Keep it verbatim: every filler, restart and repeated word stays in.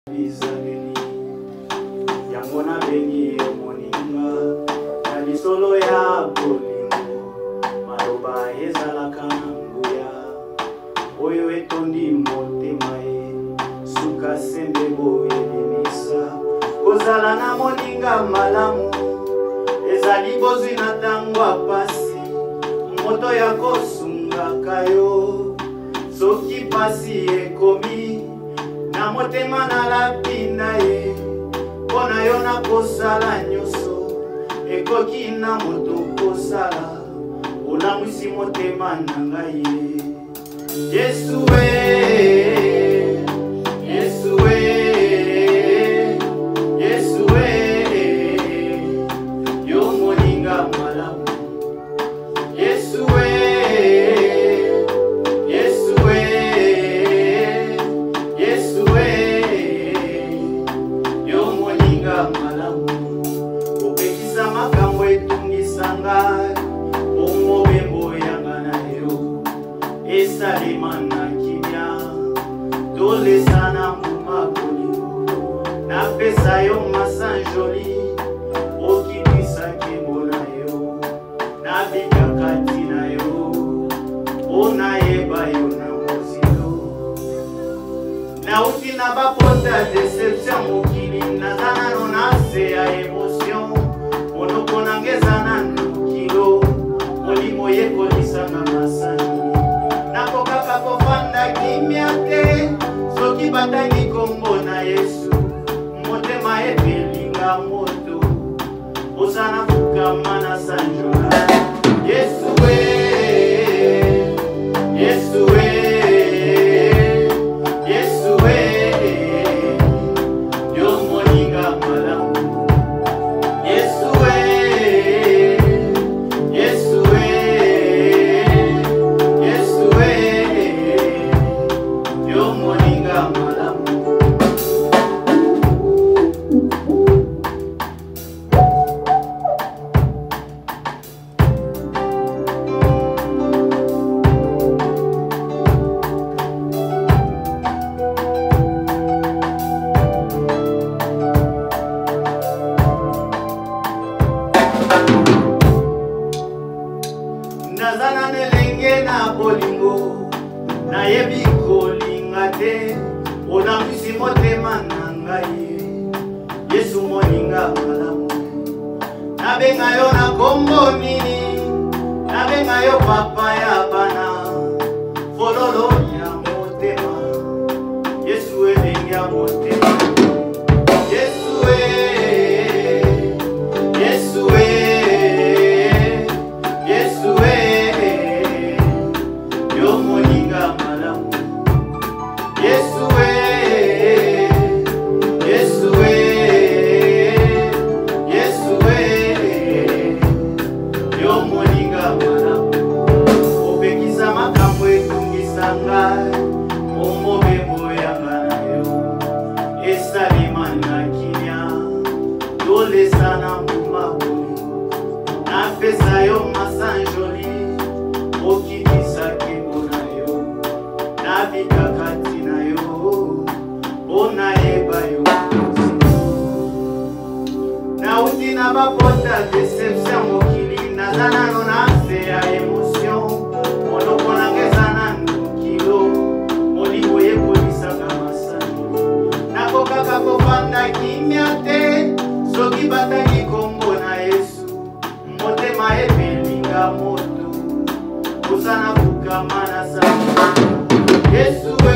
Bizaneni Yangona bengi moninga Nani solo ya bolingo Maroba ezala kananguya Oyo etondi motemae Suka sembe boye limisa Kozala na moninga malamu Ezali bozu inatangwa pasi Moto ya kosunga kayo Soki pasi ekomi na motema na lapina ye Pona yo na kosala nyoso Ekoki na moto kosala Olamwisi motema na ngai ye Yesu we Yesu we Yesu we Yo moninga malamu Yesu we Salimana kimya Dole sana mumakuni Na pesa yo masanjoli Okibisa kemona yo Na bigakati na yo Ona eba yo na mozilo Na uti na bapota deception mokili Na zana no nase ya emotion Monoko nangeza na nukilo Molimo ye polisa na masanjoli Nakokaka kofanda kimya te Soki batangi kombo na Yesu Motema epelinga moto Osana fukama na sanjola Yesu we Yesu we Yesu we Yo moninga malamu Yesu we Yesu we Nazana nelenge na bolingo Na yebi kolinga te Olambisi motema na ngai Yesu moninga malamu Nabenga yo na kombo nini Nabenga yo papa ya bana Fololo ya motema Yesu elenge ya motema Yesu we Yesu we Yesu we Yo moninga malamu Yesu we Yesu we Yesu we Yo moninga malamu Opekisa makambo etungisa ngai Omobembo yanga na yo Esalima na kimya Dole sana mumakuni Na pesa yo masanjoli Okibisa kembo na yo Na bigakati na yo Ona eba yo Na uti na bapota deception mokili Nazana no nase ya emotion Monoko nangeza na nukilo Molimo ye polisa na masano Nakokaka kofanda kimya te Soki batangi kombo na Yesu Motema epelinga moto Usana fukama na sana Yesu we